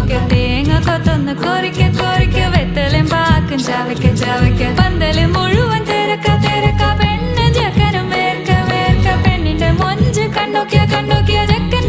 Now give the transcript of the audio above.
തേങ്ങ കൊത്തൊന്ന് കൊറിക്ക കൊറിക്ക വെത്തലും പാക്കും ചവയ്ക്ക ചവയ്ക്ക പന്തല് മുഴുവൻ തിരക്ക തിരക്ക പെണ്ണ് ചെക്കനും വേർക്ക വേർക്ക പെണ്ണിന്റെ മൊഞ്ച് കണ്ടോക്കിയ കണ്ടോക്കിയ ചെക്കൻ